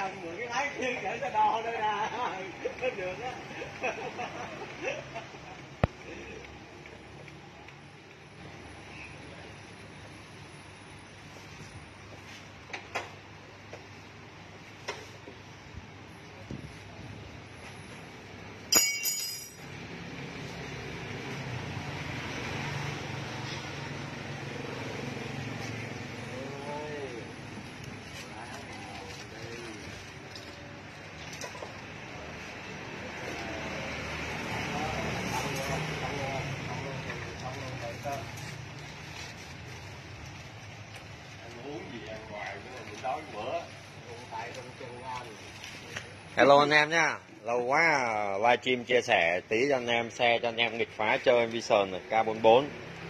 cầm mượn cái lái kia để cho đo đây nè. Được á. Hello anh em nhá, lâu quá livestream chia sẻ tí cho anh em xe cho anh em nghịch phá chơi Vision này, K44.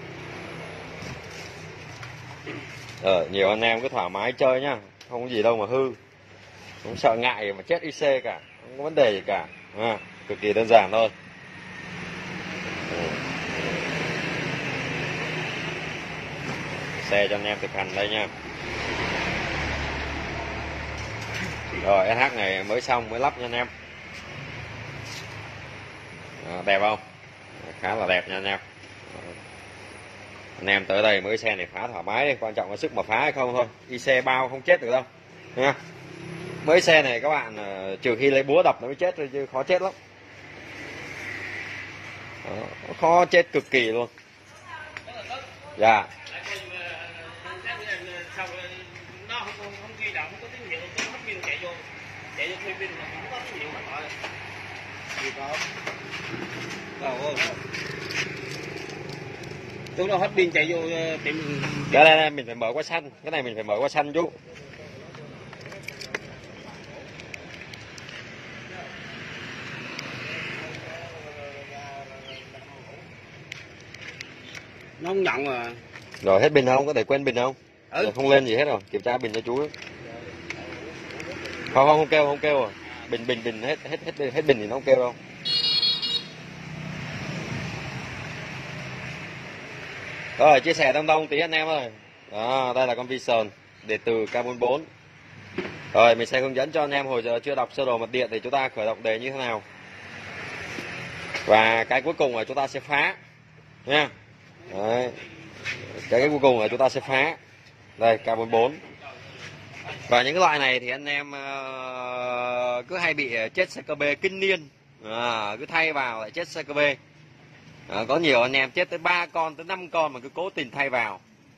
Nhiều anh em cứ thoải mái chơi nhá, không có gì đâu mà hư, không sợ ngại mà chết IC cả, không có vấn đề gì cả, cực kỳ đơn giản thôi. Xe cho anh em thực hành đây nha. Rồi SH này mới xong, mới lắp nha anh em. Đẹp không? Khá là đẹp nha anh em. Anh em tới đây mới xe này phá thoải mái đi, quan trọng là sức mà phá hay không thôi. IC bao không chết được đâu nha. Mới xe này các bạn trừ khi lấy búa đập nó mới chết thôi, chứ khó chết lắm. Khó chết cực kỳ luôn. Dạ. Chạy vô thuê pin mà cũng có nhiều lắm rồi. Gì có. Chú đâu hết pin chạy vô tiệm. Đây mình phải mở qua xanh, cái này mình phải mở qua xanh chú. Nó không nhận mà. Rồi hết pin không? Có thể quên pin không? Không lên gì hết rồi, kiểm tra pin cho chú. Không kêu rồi. Bình hết pin thì nó không kêu đâu. Rồi chia sẻ đông tí anh em ơi. Đó, đây là con Vision để từ K44. Rồi mình sẽ hướng dẫn cho anh em hồi giờ chưa đọc sơ đồ mật điện thì chúng ta khởi động đề như thế nào. Và cái cuối cùng là chúng ta sẽ phá nha. Đấy. Cái cuối cùng là chúng ta sẽ phá. Đây K44. Và những cái loại này thì anh em cứ hay bị chết CKB kinh niên, cứ thay vào lại chết CKB. Có nhiều anh em chết tới 3 con tới 5 con mà cứ cố tình thay vào.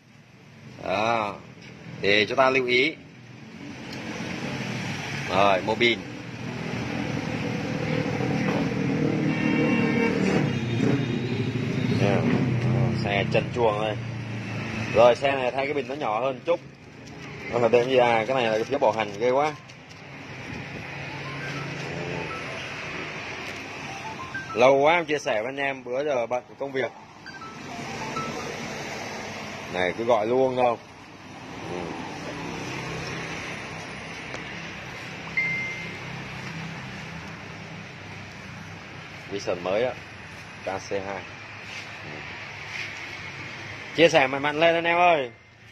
Thì chúng ta lưu ý. Rồi mobile. Xe chân chuồng đây. Rồi xe này thay cái bình nó nhỏ hơn chút. Nó là tên gì cái này là cái phiếu bảo hành ghê quá. Lâu quá em chia sẻ với anh em, bữa giờ bận công việc. Này cứ gọi luôn đâu. Vision mới á, KC2. Chia sẻ mạnh lên anh em ơi.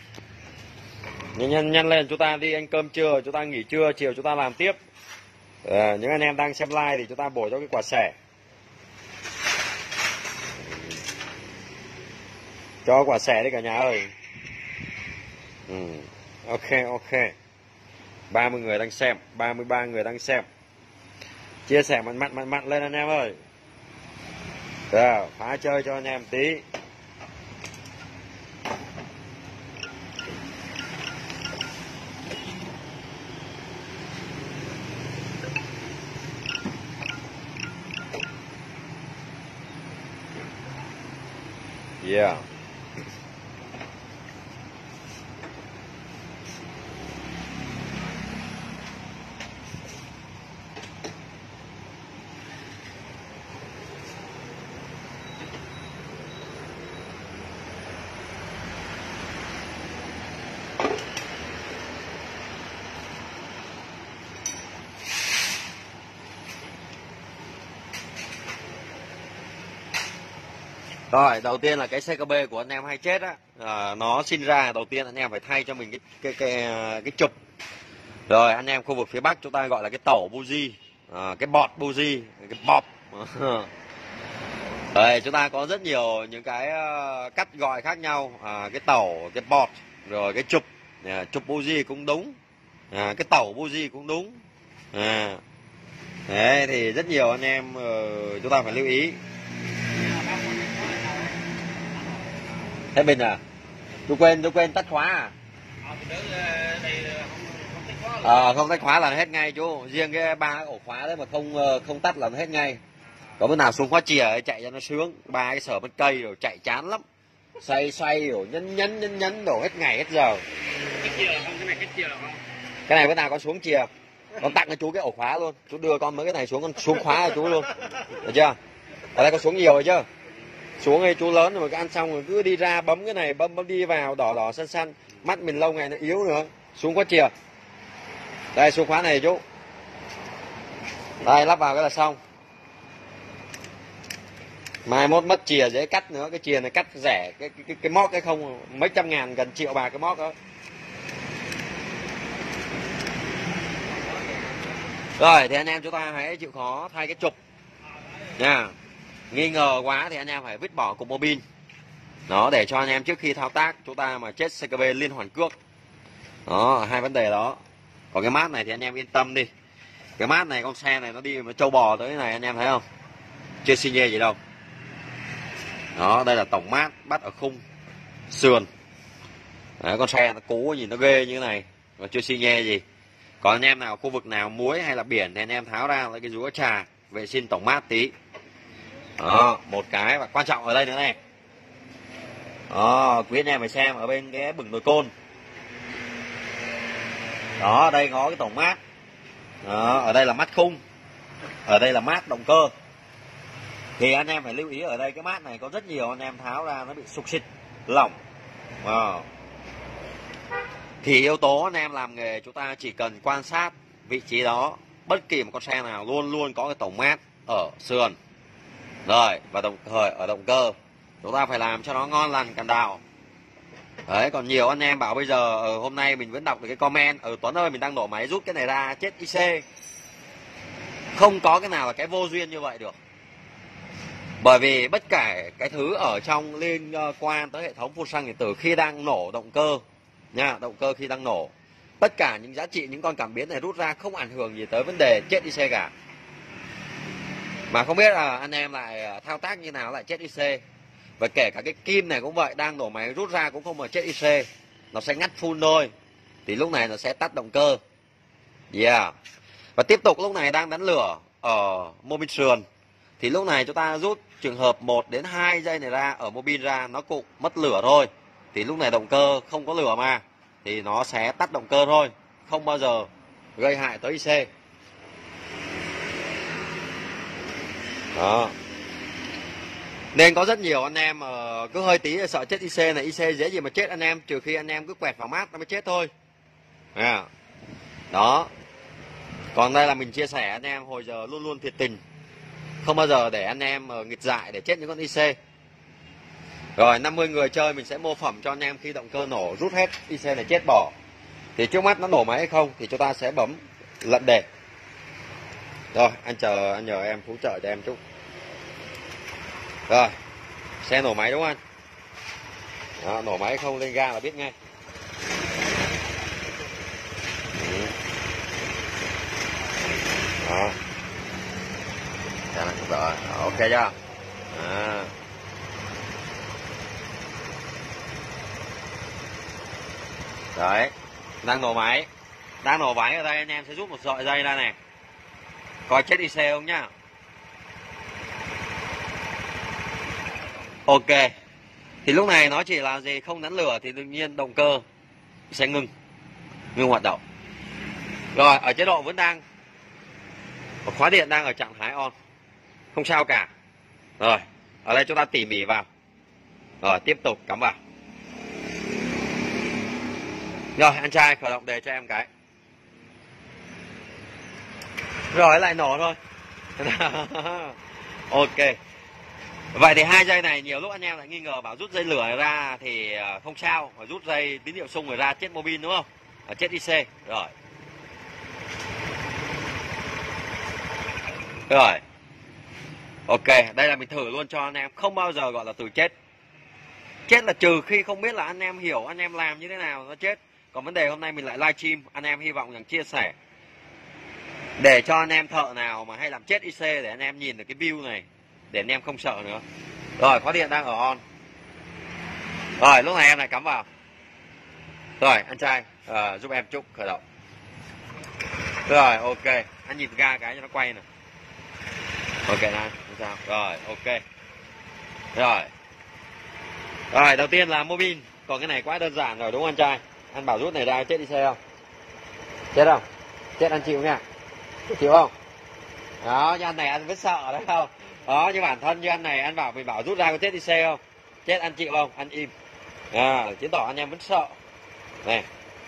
Nhanh lên, chúng ta đi ăn cơm trưa, chúng ta nghỉ trưa, chiều chúng ta làm tiếp. Những anh em đang xem live thì chúng ta bổ cho cái quả sẻ. Cho quả sẻ đi cả nhà ơi. Ok 30 người đang xem, 33 người đang xem. Chia sẻ mạnh lên anh em ơi. Rồi, phá chơi cho anh em tí. Yeah. Rồi, đầu tiên là cái CKB của anh em hay chết á, nó sinh ra đầu tiên anh em phải thay cho mình cái trục. Rồi anh em khu vực phía Bắc chúng ta gọi là cái tẩu buji, cái bọt buji, cái bọp. Đây, chúng ta có rất nhiều những cái cách gọi khác nhau, cái tẩu, cái bọt, rồi cái chụp, chụp buji cũng đúng, cái tẩu buji cũng đúng. Đấy thì rất nhiều anh em chúng ta phải lưu ý. Thế mình tôi quên tắt khóa à? Không tắt khóa là nó hết ngay chú. Riêng cái ba ổ khóa đấy mà không tắt là nó hết ngay. Có bữa nào xuống khóa chìa chạy cho nó sướng. Ba cái sở bên cây rồi chạy chán lắm. Xoay rồi nhấn đổ hết ngày hết giờ. Cái chìa là không, cái này cái chìa là không. Cái này bữa nào con xuống chìa, con tặng cho chú cái ổ khóa luôn. Chú đưa con mấy cái này xuống, con xuống khóa cho chú luôn. Được chưa? Ở đây con xuống nhiều rồi chứ. Xuống đây chú lớn rồi, cái ăn xong rồi cứ đi ra bấm cái này, bấm đi vào, đỏ xanh, mắt mình lâu ngày nó yếu nữa. Xuống khóa chìa. Đây xuống khóa này chú. Đây lắp vào cái là xong. Mai mốt mất chìa dễ cắt nữa, cái chìa này cắt rẻ, cái móc cái không mấy trăm ngàn, gần triệu bạc cái móc đó. Rồi thì anh em chúng ta hãy chịu khó thay cái trục nha. Nghi ngờ quá thì anh em phải vứt bỏ cục bô bin. Đó, để cho anh em trước khi thao tác chúng ta mà chết CKB liên hoàn cước. Đó, hai vấn đề đó. Còn cái mát này thì anh em yên tâm đi. Cái mát này con xe này nó đi mà trâu bò tới cái này anh em thấy không? Chưa xi nhê gì đâu. Đó, đây là tổng mát bắt ở khung sườn. Đấy, con xe nó cũ nhìn nó ghê như thế này mà chưa xi nhê gì. Còn anh em nào khu vực nào muối hay là biển thì anh em tháo ra lấy cái rúa trà vệ sinh tổng mát tí. Đó, một cái và quan trọng ở đây nữa này. Đó, quý anh em phải xem ở bên cái bửng nồi côn. Đó, đây có cái tổng mát. Đó, ở đây là mát khung. Ở đây là mát động cơ. Thì anh em phải lưu ý ở đây cái mát này có rất nhiều anh em tháo ra nó bị sục xịt, lỏng. Thì yếu tố anh em làm nghề chúng ta chỉ cần quan sát vị trí đó. Bất kỳ một con xe nào luôn luôn có cái tổng mát ở sườn. Rồi, và ở động cơ. Chúng ta phải làm cho nó ngon lành cành đào. Đấy, còn nhiều anh em bảo bây giờ hôm nay mình vẫn đọc được cái comment Tuấn ơi mình đang nổ máy rút cái này ra chết IC. Không có cái nào là cái vô duyên như vậy được. Bởi vì bất kể cái thứ ở trong liên quan tới hệ thống phun xăng điện tử khi đang nổ động cơ nha, động cơ khi đang nổ, tất cả những giá trị những con cảm biến này rút ra không ảnh hưởng gì tới vấn đề chết IC cả. Mà không biết là anh em lại thao tác như nào lại chết IC. Và kể cả cái kim này cũng vậy, đang nổ máy rút ra cũng không mà chết IC. Nó sẽ ngắt phun thôi. Thì lúc này nó sẽ tắt động cơ. Và tiếp tục lúc này đang đánh lửa ở mô bin sườn. Thì lúc này chúng ta rút trường hợp 1 đến 2 giây này ra ở mô bin ra, nó cũng mất lửa thôi. Thì lúc này động cơ không có lửa mà, thì nó sẽ tắt động cơ thôi, không bao giờ gây hại tới IC. Đó. Nên có rất nhiều anh em cứ hơi tí sợ chết IC này, IC dễ gì mà chết anh em, trừ khi anh em cứ quẹt vào mát nó mới chết thôi. Đó. Còn đây là mình chia sẻ anh em hồi giờ luôn luôn thiệt tình, không bao giờ để anh em nghịch dại để chết những con IC. Rồi 50 người chơi mình sẽ mô phỏng cho anh em khi động cơ nổ rút hết IC này chết bỏ. Thì trước mắt nó nổ máy hay không thì chúng ta sẽ bấm lận đề. Rồi anh nhờ em hỗ trợ cho em chút. Rồi xe nổ máy đúng không anh? Đó, nổ máy không lên ga là biết ngay. Đó. Đây là rồi, ok chưa? Đấy, đang nổ máy. Đang nổ máy ở đây anh em sẽ rút một sợi dây ra này. Coi chết IC không nhá. Ok. Thì lúc này nó chỉ là gì, không đánh lửa thì tự nhiên động cơ sẽ ngưng hoạt động. Rồi ở chế độ vẫn đang, khóa điện đang ở trạng thái on, không sao cả. Rồi ở đây chúng ta tỉ mỉ vào. Rồi tiếp tục cắm vào. Rồi anh trai khởi động đề cho em cái. Rồi lại nổ thôi. Ok. Vậy thì 2 giây này nhiều lúc anh em lại nghi ngờ bảo rút dây lửa ra thì không sao, mà rút dây tín hiệu xung rồi ra chết mô bin đúng không? Chết IC. Rồi Rồi. Ok, đây là mình thử luôn cho anh em, không bao giờ gọi là từ chết. Chết là trừ khi không biết là anh em hiểu anh em làm như thế nào nó chết. Còn vấn đề hôm nay mình lại livestream, anh em hy vọng rằng chia sẻ để cho anh em thợ nào mà hay làm chết IC để anh em nhìn được cái view này, để anh em không sợ nữa. Rồi, khóa điện đang ở on. Rồi, lúc này em lại cắm vào. Rồi, anh trai giúp em Trúc khởi động. Rồi, ok, anh nhịp ga cái cho nó quay này. Ok này, không sao. Rồi, ok. Rồi, đầu tiên là mobile. Còn cái này quá đơn giản rồi đúng không anh trai? Anh bảo rút này ra chết đi xe không? Chết không? Chết anh chịu nha. Chịu không? Đó, như anh này anh vẫn sợ đấy không? Đó, như bản thân như anh này anh bảo mình bảo rút ra có chết đi xe không? Chết anh chịu không? Anh im. Chứng tỏ anh em vẫn sợ. Này.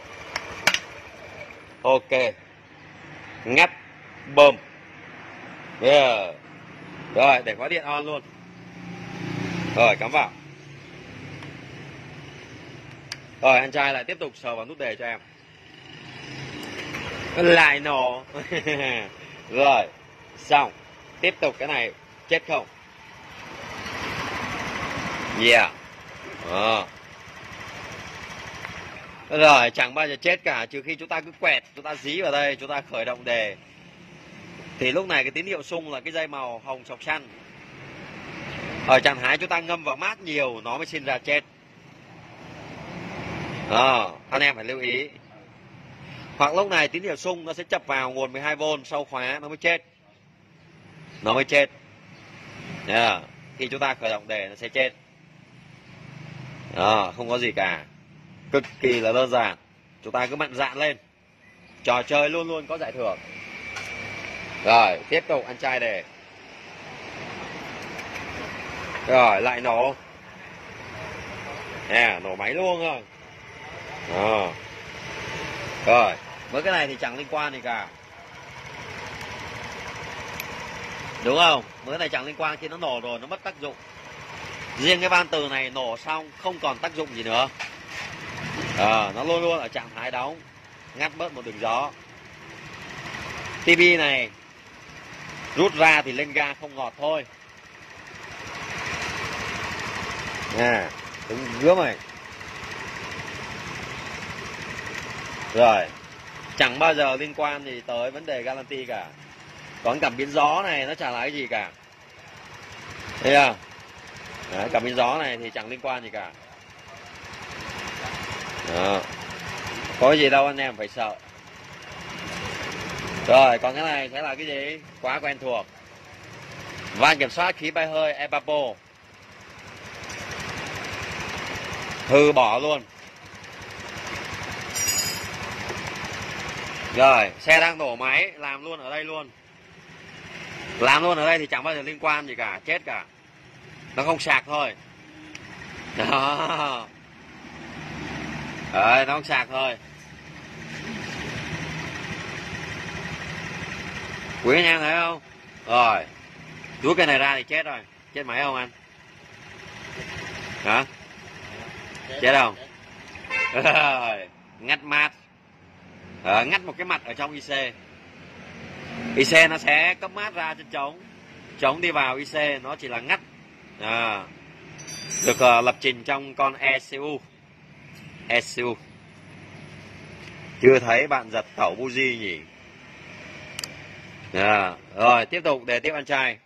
Ok. Ngắt. Bơm. Yeah. Rồi, để khóa điện on luôn. Rồi, cắm vào. Rồi, anh trai lại tiếp tục sờ vào nút đề cho em. Lại nổ. Rồi, xong. Tiếp tục cái này chết không? Yeah. Rồi, chẳng bao giờ chết cả, trừ khi chúng ta cứ quẹt, chúng ta dí vào đây, chúng ta khởi động đề. Thì lúc này cái tín hiệu xung là cái dây màu hồng sọc xanh. Ở trạng thái chúng ta ngâm vào mát nhiều nó mới sinh ra chết. Anh em phải lưu ý. Hoặc lúc này tín hiệu xung nó sẽ chập vào nguồn 12V sau khóa nó mới chết. Nó mới chết. Khi chúng ta khởi động đề nó sẽ chết. Không có gì cả. Cực kỳ là đơn giản. Chúng ta cứ mạnh dạn lên. Trò chơi luôn luôn có giải thưởng. Rồi, tiếp tục ăn trai đề. Rồi, lại nổ. Nổ máy luôn không? Rồi, với cái này thì chẳng liên quan gì cả. Đúng không? Với cái này chẳng liên quan, khi nó nổ rồi nó mất tác dụng. Riêng cái van từ này nổ xong không còn tác dụng gì nữa. Nó luôn luôn ở trạng thái đóng. Ngắt bớt một đường gió. TV này rút ra thì lên ga không ngọt thôi. Đúng gớm này. Rồi, chẳng bao giờ liên quan gì tới vấn đề guarantee cả. Còn cảm biến gió này nó chả là cái gì cả. Thấy không? Đấy, cảm biến gió này thì chẳng liên quan gì cả. Đó. Có gì đâu anh em phải sợ. Rồi, còn cái này sẽ là cái gì? Quá quen thuộc. Van kiểm soát khí bay hơi Evapo. Hư bỏ luôn. Rồi, xe đang nổ máy, làm luôn ở đây luôn. Làm luôn ở đây thì chẳng bao giờ liên quan gì cả, chết cả. Nó không sạc thôi. Đó. Đấy, nó không sạc thôi. Quý anh em thấy không? Rồi, rút cái này ra thì chết rồi. Chết máy không anh? Hả? Chết không? Rồi, ngắt mát. Ngắt một cái mặt ở trong IC. IC nó sẽ cấp mát ra trên trống. Trống đi vào IC nó chỉ là ngắt. Được lập trình trong con ECU. ECU. Chưa thấy bạn giật tẩu buji nhỉ? Rồi, tiếp tục để tiếp ăn trai.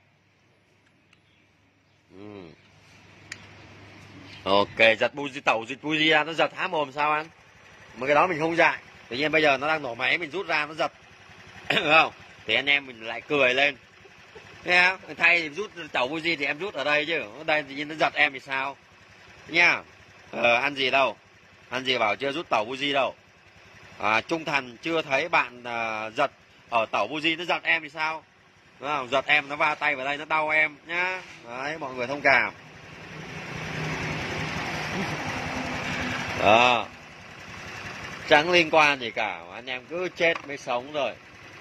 Ok, giật buji, tẩu giật buji ra nó giật há mồm sao anh? Mà cái đó mình không dạy. Tự nhiên bây giờ nó đang nổ máy mình rút ra nó giật. Đúng không? Thì anh em mình lại cười lên. Nghe không? Thay thì rút tẩu buji thì em rút ở đây chứ. Ở đây tự nhiên nó giật em thì sao? Nha. Ăn gì đâu. Ăn gì bảo chưa rút tẩu buji đâu. Trung thành chưa thấy bạn giật ở tẩu buji nó giật em thì sao? Đúng không? Giật em nó va tay vào đây nó đau em nhá. Đấy, mọi người thông cảm. Đó. Chẳng liên quan gì cả. Anh em cứ chết mới sống rồi.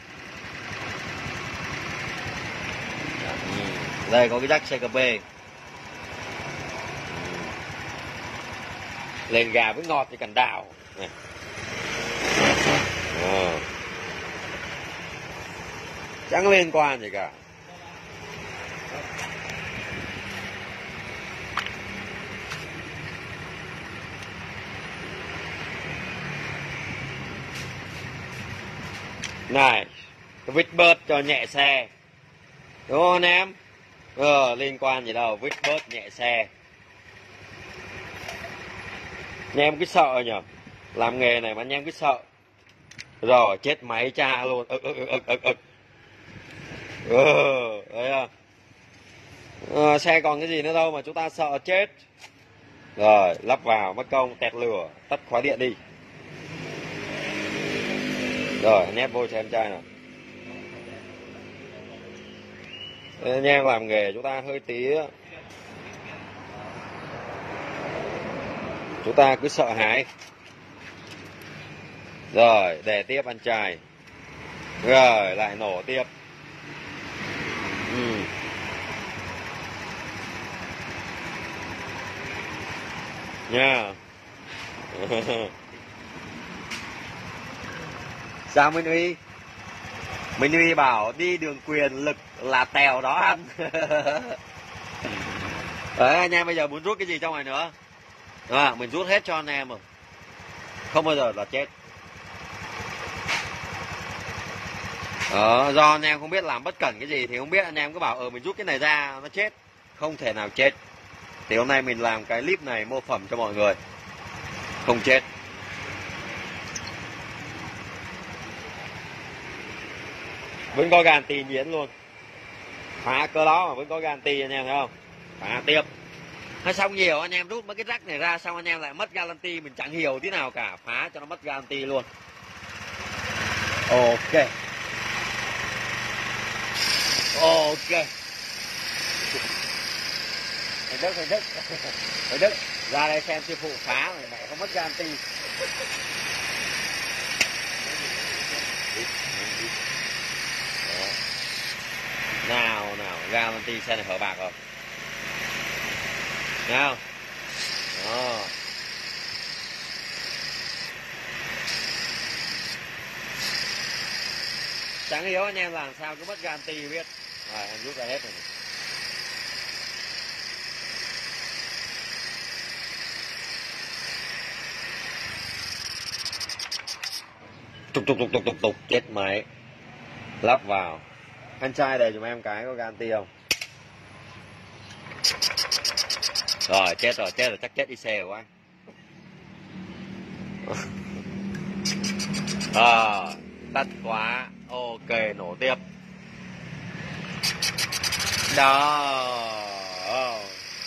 Đây có cái jack CKB. Lên gà với ngọt thì cần đào này. Chẳng liên quan gì cả. Này, vít bớt cho nhẹ xe. Đúng không anh em? Liên quan gì đâu, vít bớt nhẹ xe. Anh em cứ sợ nhở. Làm nghề này mà anh em cứ sợ. Rồi, chết máy cha luôn. Đấy à. Xe còn cái gì nữa đâu mà chúng ta sợ chết. Rồi, lắp vào, mất công, tẹt lửa, tắt khóa điện đi. Rồi, nép vô cho em trai nào. Anh em làm nghề chúng ta hơi tí á, chúng ta cứ sợ hãi. Rồi, để tiếp anh trai. Rồi, lại nổ tiếp. Nha. Sao Minh Uy? Minh Uy bảo đi đường quyền lực là tèo đó anh. Đấy, anh em bây giờ muốn rút cái gì trong này nữa? Mình rút hết cho anh em rồi. Không bao giờ là chết. Do anh em không biết làm bất cẩn cái gì thì không biết, anh em cứ bảo mình rút cái này ra nó chết. Không thể nào chết. Thì hôm nay mình làm cái clip này mô phỏng cho mọi người. Không chết. Vẫn có guarantee miễn luôn. Phá cơ đó mà vẫn có guarantee anh em thấy không? Phá tiếp. Nó xong nhiều anh em rút mấy cái rắc này ra xong anh em lại mất guarantee, mình chẳng hiểu tí nào cả, phá cho nó mất guarantee luôn. Ok. Thầy Đức ra đây xem sư phụ phá rồi mẹ không mất guarantee. Nào guarantee xe này hở bạc rồi. Nào. Đó. Chẳng hiểu anh em làm sao cứ mất guarantee biết. Rồi em rút ra hết rồi. Tục chết máy. Lắp vào. Anh trai để giùm em cái có guarantee không? Rồi chết rồi, chắc chết đi xe của anh. Tắt khóa. Ok, nổ tiếp. Đó.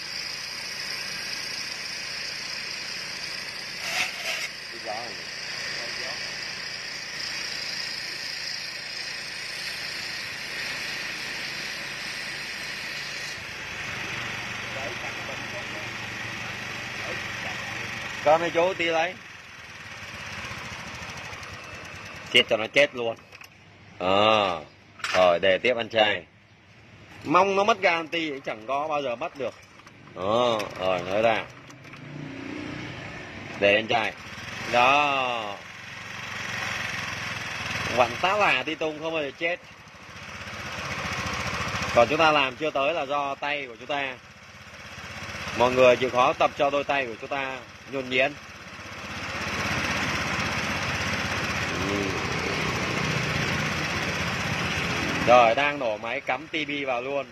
Con mấy chú tí lấy. Chết cho nó chết luôn. Rồi để tiếp anh trai. Mong nó mất guarantee chẳng có bao giờ mất được. Rồi nói ra. Để anh trai. Đó. Vặn tá là đi tung không bao giờ chết. Còn chúng ta làm chưa tới là do tay của chúng ta. Mọi người chịu khó tập cho đôi tay của chúng ta nhuần nhuyễn. Rồi đang nổ máy cắm tivi vào luôn.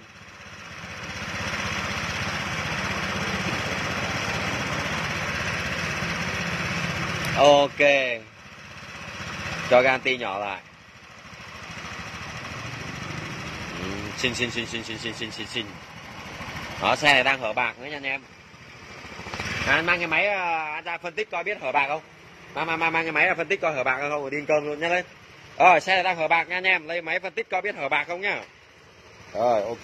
Ok. Cho guarantee nhỏ lại. Xin. Đó, xe này đang hở bạc nữa nha anh em. Anh mang cái máy anh ra phân tích coi biết hở bạc không. Mang cái máy ra phân tích coi hở bạc không, rồi đi ăn cơm luôn nhá lên. Rồi xe này đang hở bạc nha anh em, lấy máy phân tích coi biết hở bạc không nhá. Rồi ok.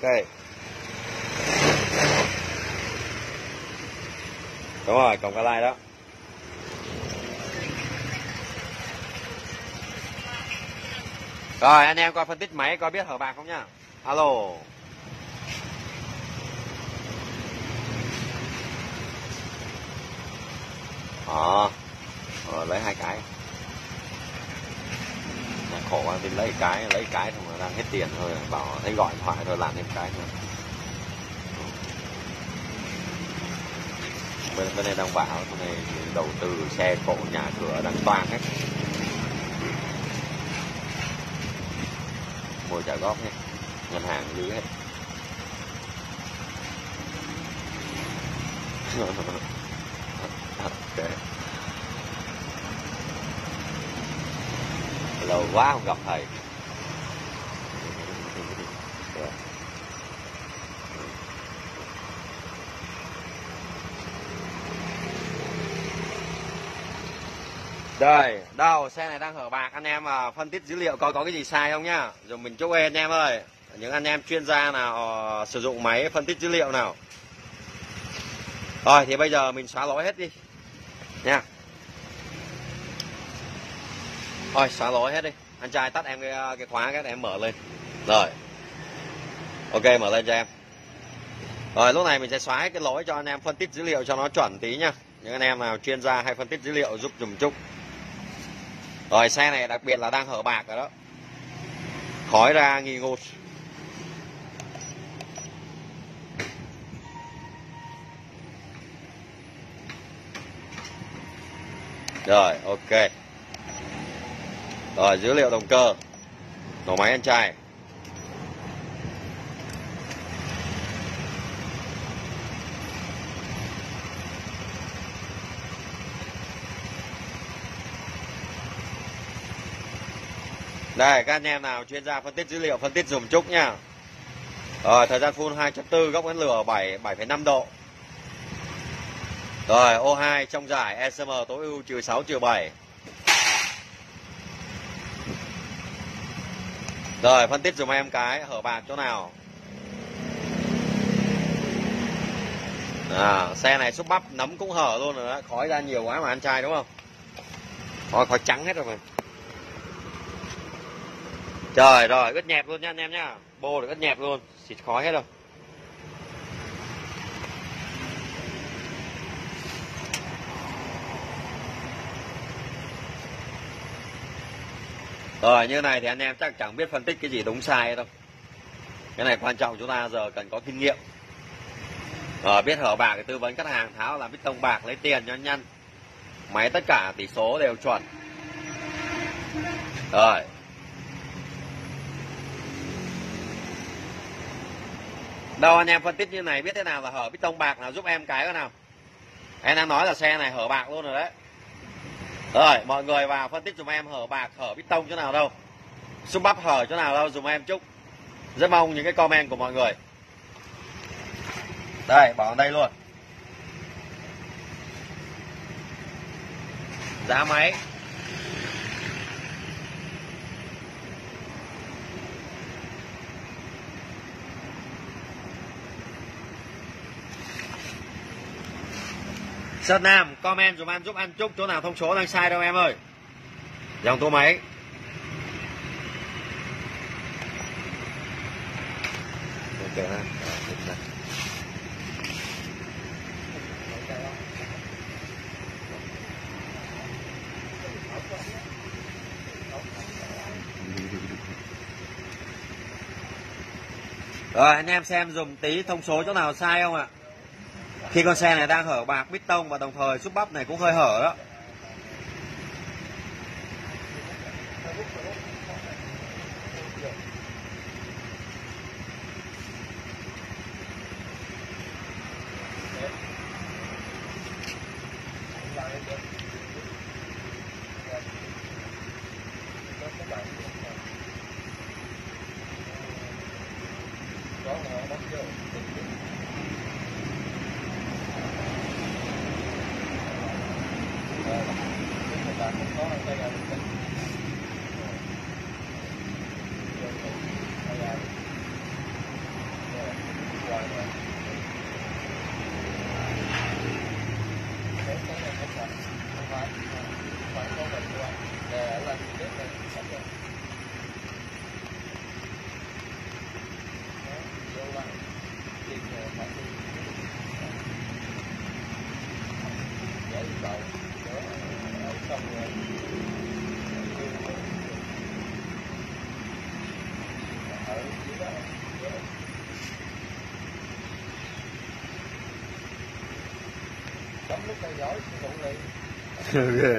Đúng rồi, cộng cái like đó. Rồi anh em coi phân tích máy coi biết hở bạc không nhá. Alo. Lấy 2 cái. Khổ quá, thì lấy cái thôi mà đang hết tiền thôi, bảo thấy gọi điện thoại thôi làm thêm cái nữa. Bên này đang bảo bên này đầu tư xe cộ nhà cửa đang toang hết. ngồi trả góp nhé, ngân hàng giữ hết. Okay. Lâu quá không gặp thầy. Đây, đâu xe này đang hở bạc, anh em phân tích dữ liệu coi có cái gì sai không nhá. Rồi mình chúc anh em ơi, những anh em chuyên gia nào sử dụng máy phân tích dữ liệu nào. Rồi thì bây giờ mình xóa lỗi hết đi nha. Rồi xóa lỗi hết đi. Anh trai tắt em cái khóa cái để em mở lên. Rồi. Ok, mở lên cho em. Rồi lúc này mình sẽ xóa cái lỗi cho anh em phân tích dữ liệu cho nó chuẩn tí nhá. Những anh em nào chuyên gia hay phân tích dữ liệu giúp dùm chút. Rồi xe này đặc biệt là đang hở bạc rồi đó. Khói ra nghi ngút. Rồi ok. Rồi dữ liệu động cơ, nổ máy anh trai. Đây các anh em nào chuyên gia phân tích dữ liệu phân tích dùm chút nha. Rồi thời gian full 2.4, góc bén lửa 7,5 độ. Rồi O2 trong giải ECM tối ưu -6/7. Rồi phân tích dùm em cái hở bạc chỗ nào. Xe này xúc bắp nấm cũng hở luôn rồi đó, khói ra nhiều quá mà anh trai đúng không? Khói trắng hết rồi mà. Trời rồi, ướt nhẹp luôn nha anh em nhá. Bô được ướt nhẹp luôn, xịt khói hết rồi. Rồi như này thì anh em chắc chẳng biết phân tích cái gì đúng sai đâu. Cái này quan trọng chúng ta giờ cần có kinh nghiệm. Biết hở bạc thì tư vấn khách hàng tháo làm piston bạc lấy tiền cho nhanh. Máy tất cả tỷ số đều chuẩn. Rồi. Đâu anh em phân tích như này biết thế nào là hở piston bạc nào giúp em cái nào. Em đang nói là xe này hở bạc luôn rồi đấy. Rồi mọi người vào phân tích dùm em hở bạc, hở piston chỗ nào đâu, xúc bắp hở chỗ nào đâu dùm em chút. Rất mong những cái comment của mọi người. Đây bảo đây luôn. Giá máy. Sơn Nam comment dùm em giúp ăn chúc chỗ nào thông số đang sai đâu em ơi. Dòng tua máy. Ok ha. Rồi anh em xem dùm tí thông số chỗ nào sai không ạ? Khi con xe này đang hở bạc piston và đồng thời xúc bắp này cũng hơi hở đó.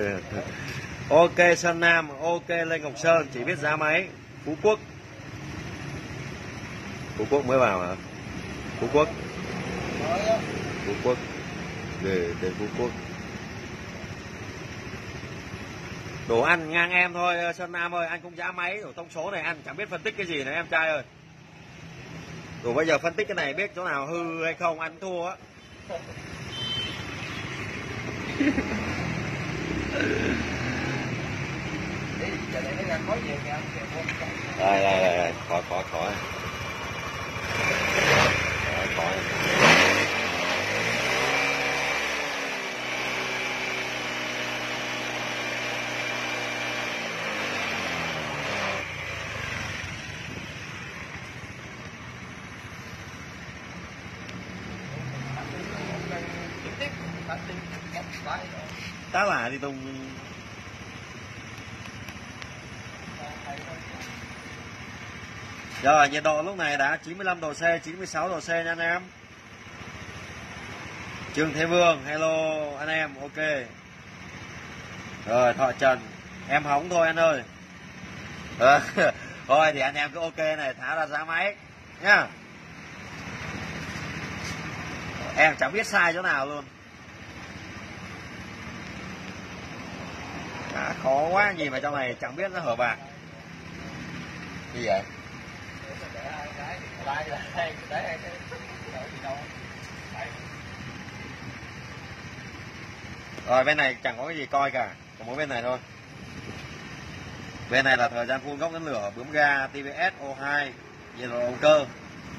Ok Sơn Nam, ok Lê Ngọc Sơn, chỉ biết giá máy Phú Quốc. Phú Quốc mới vào hả? Phú Quốc. Phú Quốc. Để Phú Quốc. Đồ ăn ngang em thôi Sơn Nam ơi, anh cũng giá máy ở thông số này, anh chẳng biết phân tích cái gì nữa em trai ơi. Rồi bây giờ phân tích cái này biết chỗ nào hư hay không anh thua á. Đây, khỏi. Khỏi. Tá là thì Tùng. Rồi nhiệt độ lúc này đã 95 độ C, 96 độ C nha anh em. Trương Thế Vương, hello anh em, ok. Rồi Thọ Trần, em hóng thôi anh ơi. Thôi thì anh em cứ ok này, thả ra giá máy nhá. Em chẳng biết sai chỗ nào luôn. Khó quá, nhìn vào trong này chẳng biết nó hở bạc. Gì vậy? Rồi bên này chẳng có cái gì coi cả, có mỗi bên này thôi. Bên này là thời gian phun gốc đến lửa, bướm ga, TBS, O2, nhiệt độ động cơ.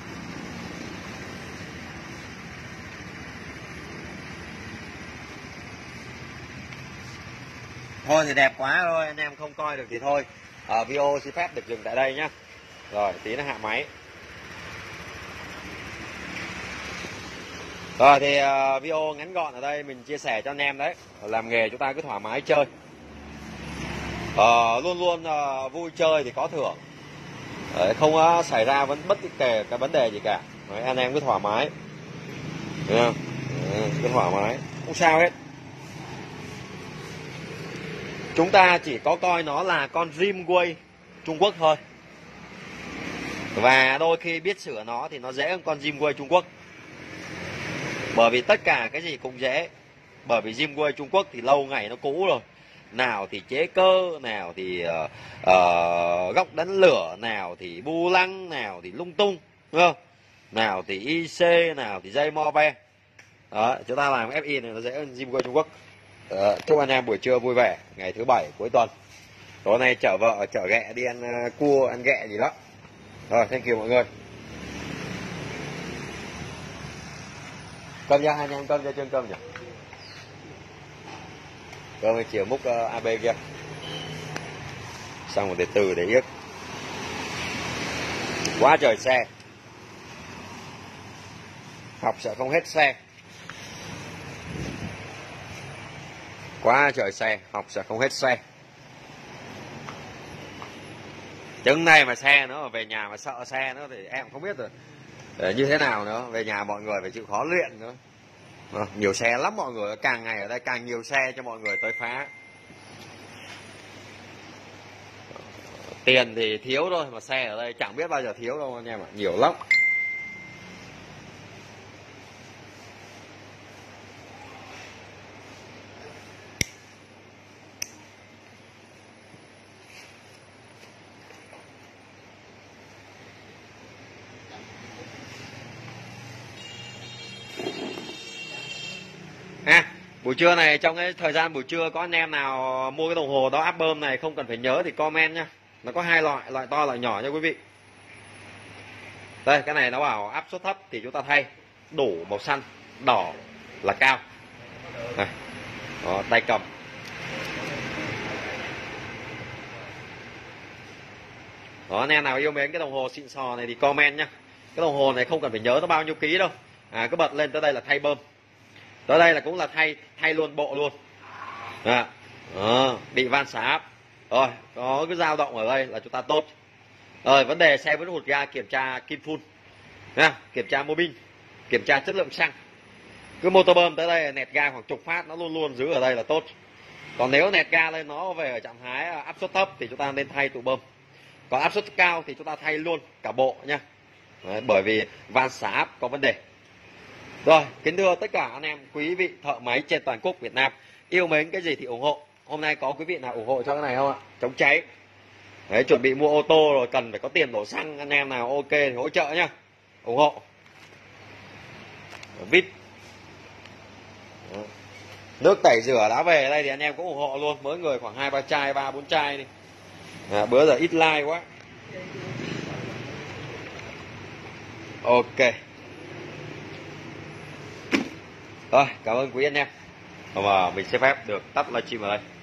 Thôi thì đẹp quá thôi, anh em không coi được thì thôi. Video xin phép được dừng tại đây nhá. Rồi tí nó hạ máy. Rồi thì video ngắn gọn ở đây mình chia sẻ cho anh em đấy. Làm nghề chúng ta cứ thoải mái chơi. Luôn luôn vui chơi thì có thưởng. Đấy, không xảy ra bất kể cái vấn đề gì cả. Đấy, anh em cứ thoải mái. Thấy không? Cứ thoải mái, không sao hết. Chúng ta chỉ có coi nó là con Dreamway Trung Quốc thôi. Và đôi khi biết sửa nó thì nó dễ hơn con Dreamway Trung Quốc. Bởi vì tất cả cái gì cũng dễ. Bởi vì Dreamway Trung Quốc thì lâu ngày nó cũ rồi. Nào thì chế cơ, nào thì góc đánh lửa, nào thì bu lăng, nào thì lung tung, đúng không? Nào thì IC, nào thì dây Morbe. Đó, chúng ta làm FI này nó dễ hơn Dreamway Trung Quốc. Chúc anh em buổi trưa vui vẻ, ngày thứ bảy cuối tuần. Tối nay chở vợ chở ghẹ đi ăn cua, ăn ghẹ gì đó. Rồi, thank you mọi người. Cơm nha, anh em cơm cho chân cơm nhỉ. Cơm chiều múc AB kia. Xong rồi để từ để yếc. Quá trời xe. Học sợ không hết xe. Quá trời xe, học sợ không hết xe. Trứng này mà xe nữa, về nhà mà sợ xe nữa thì em không biết rồi như thế nào nữa. Về nhà mọi người phải chịu khó luyện nữa. Nhiều xe lắm mọi người, càng ngày ở đây càng nhiều xe cho mọi người tới phá. Tiền thì thiếu thôi, mà xe ở đây chẳng biết bao giờ thiếu đâu anh em ạ, nhiều lắm. Buổi trưa này, trong cái thời gian buổi trưa có anh em nào mua cái đồng hồ đó áp bơm này không cần phải nhớ thì comment nhá. Nó có hai loại, loại to loại nhỏ nha quý vị. Đây, cái này nó bảo áp suất thấp thì chúng ta thay đủ màu xanh, đỏ là cao. Này. Đó, tay cầm. Đó, anh em nào yêu mến cái đồng hồ xịn sò này thì comment nhá. Cái đồng hồ này không cần phải nhớ nó bao nhiêu ký đâu. Cứ bật lên tới đây là thay bơm. Tới đây là cũng là thay luôn bộ luôn. Bị van xả áp. Rồi, có cái dao động ở đây là chúng ta tốt. Rồi, vấn đề xe vẫn hụt ga kiểm tra kim phun. Kiểm tra mô bin, kiểm tra chất lượng xăng. Cứ motor bơm tới đây nẹt ga khoảng chục phát nó luôn luôn giữ ở đây là tốt. Còn nếu nẹt ga lên nó về ở trạng thái áp suất thấp thì chúng ta nên thay tụ bơm. Còn áp suất cao thì chúng ta thay luôn cả bộ nha. Đấy, bởi vì van xả áp có vấn đề. Rồi, kính thưa tất cả anh em quý vị thợ máy trên toàn quốc Việt Nam, yêu mến cái gì thì ủng hộ. Hôm nay có quý vị nào ủng hộ cho cái này không ạ? Chống cháy. Đấy, chuẩn bị mua ô tô rồi cần phải có tiền đổ xăng, anh em nào ok thì hỗ trợ nhá, ủng hộ. Vít. Đó. Nước tẩy rửa đã về đây thì anh em cũng ủng hộ luôn, mỗi người khoảng 2-3 chai, 3-4 chai đi. Bữa giờ ít like quá. Ok. Rồi, cảm ơn quý anh em. Và mình xin phép được tắt livestream ở đây.